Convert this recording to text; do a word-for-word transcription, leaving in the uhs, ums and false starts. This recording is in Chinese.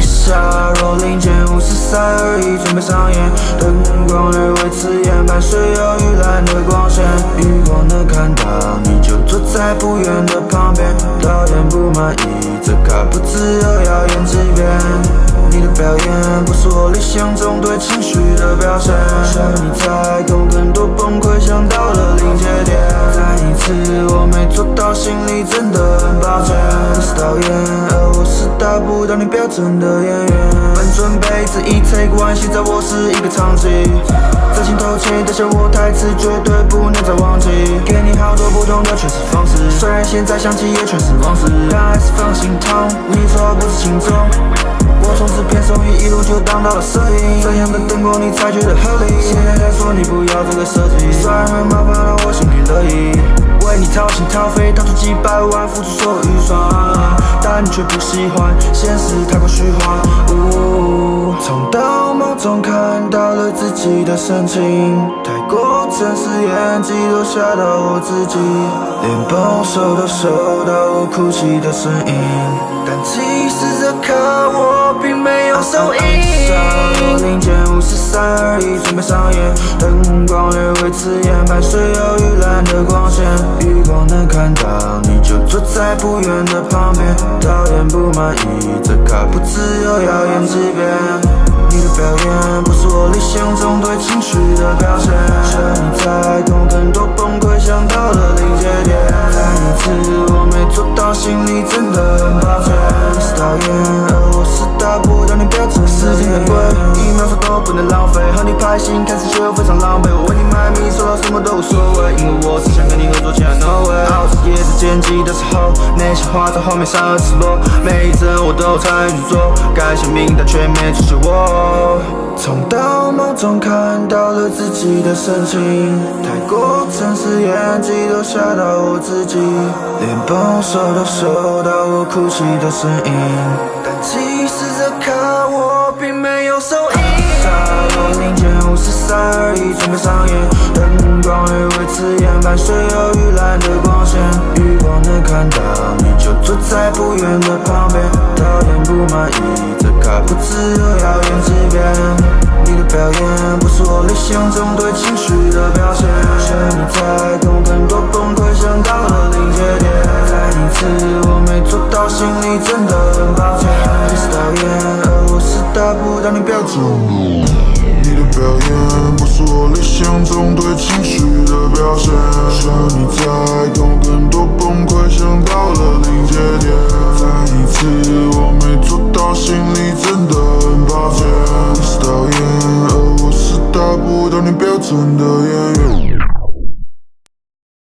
下若零件五四三二一，准备上演。灯光略微刺眼，伴随有预蓝的光线。余光能看到，你就坐在不远的旁边。导演不满意，这卡不自由，要演几遍。你的表演不是我理想中对情绪的表现，是你才懂更多崩溃，想到了临界点。再一次我没做到，心里真的很抱歉。你是导演，而我是达不到你标准的演员。本准备自己 take one， 现在我是一个场景，在镜头前的像我台词，绝对不能再忘记。给你好多不同的诠释方式，虽然现在想起也全是往事，但还是非常心痛。你错不是轻重。我从制片手艺一路就当到了摄影，这样的灯光你才觉得合理。现在说你不要这个设计，虽然很麻烦，但我心里乐意。为你掏心掏肺，掏出几百万，付出所有预算，但你却不喜欢，现实太过虚幻。呜、从盗梦中看到了自己的深情，太过真实，演技都吓到我自己，连保守都收到我哭泣的声音。但其实这卡我并没有手印。若零件五四三二一，准备上演。灯光略微刺眼，伴随有预蓝的光线。余光能看到，你就坐在不远的旁边。导演不满意，这卡不自由，要演几遍。你的表演不是我理想中对情绪的表现，是你才懂更多崩溃，想到了临界点。再一次我没做到，心里真的很抱歉。你是导演，而我是达不到你标准。时间很贵，一秒钟都不能浪费。和你拍戏开始却又非常狼狈，我为你卖命，说到什么都无所谓，因为我只想跟你合作，其他 no way。熬着夜在剪辑的时候，那些话在后面上而赤裸，每一帧我都参与去做，感谢名单却没出现我。从盗梦中看到了自己的深情，太过真实，演技都吓到我自己，连保守都收到我哭泣的声音。但其实这卡我并没有手印。若零件五四三二一，准备上演。灯光略微刺眼，伴随有预蓝的光线。余光能看到，你就坐在不远的旁边。导演不满意，这卡不自由，要演几遍。你的表演不是我理想中对情绪的表现，是你才懂更多崩溃，想到了临界点。再一次我没做到，心里真的很抱歉。你是导演，而我是达不到你标准。 你的表演不是我理想中对情绪的表现，是你才懂更多崩溃，想到了临界点。再一次我没做到，心里真的很抱歉。你是导演，而我是达不到你标准的演员。